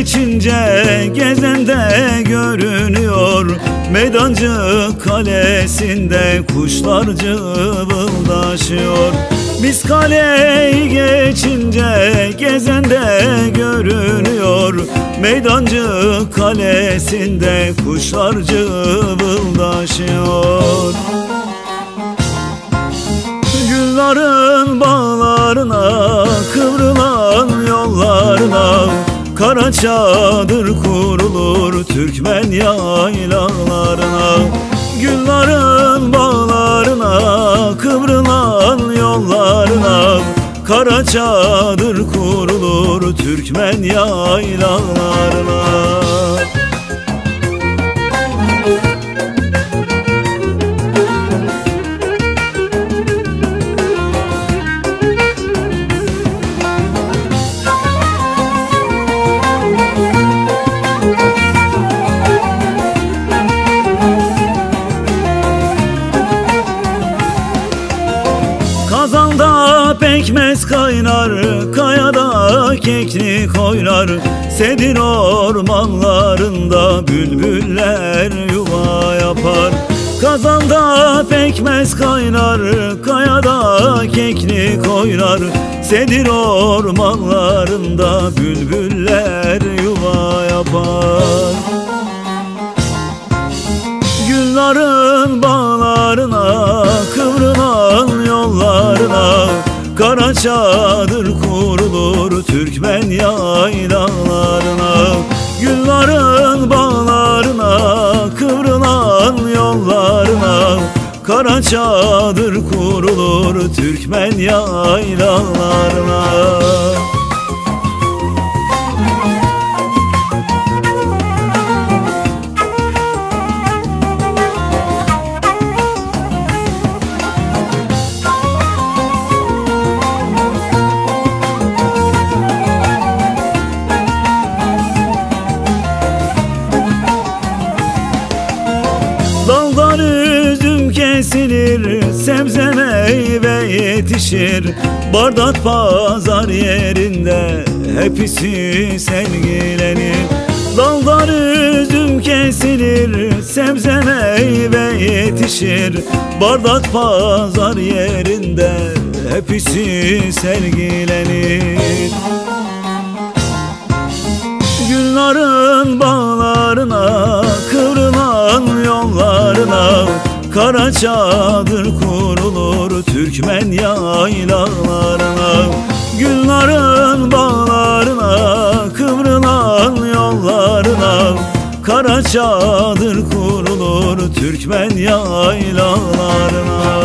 geçince gezende görünüyor. Meydancı kalesinde kuşlar cıvıldaşıyor. Biz kaleyi geçince gezende görünüyor. Meydancı kalesinde kuşlar cıvıldaşıyor. Güllerin bağlarına, kıvrılan yollarına kara çadır kurulur Türkmen yaylalarına. Güllerin bağlarına, kıvrılan yollarına kara çadır kurulur Türkmen yaylalarına. Kazanda pekmez kaynar, kayada keklik oynar. Sedir ormanlarında bülbüller yuva yapar. Kazanda pekmez kaynar, kayada keklik oynar. Sedir ormanlarında bülbüller yuva yapar. Güllerin bağlarına, kıvrılan yollarına kara çadır kurulur Türkmen yaylalarına. Güllerin bağlarına, kıvrılan yollarına kara çadır kurulur Türkmen yaylalarına. Daldan üzüm kesilir, sebze meyve yetişir. Bardat pazar yerinde hepsi sergilenir. Daldan üzüm kesilir, sebze meyve yetişir. Bardat pazar yerinde hepsi sergilenir. Güllerin bağlarına, kıvrılan yollarına kara çadır kurulur Türkmen yaylalarına. Güllerin bağlarına, kıvrılan yollarına kara çadır kurulur Türkmen yaylalarına.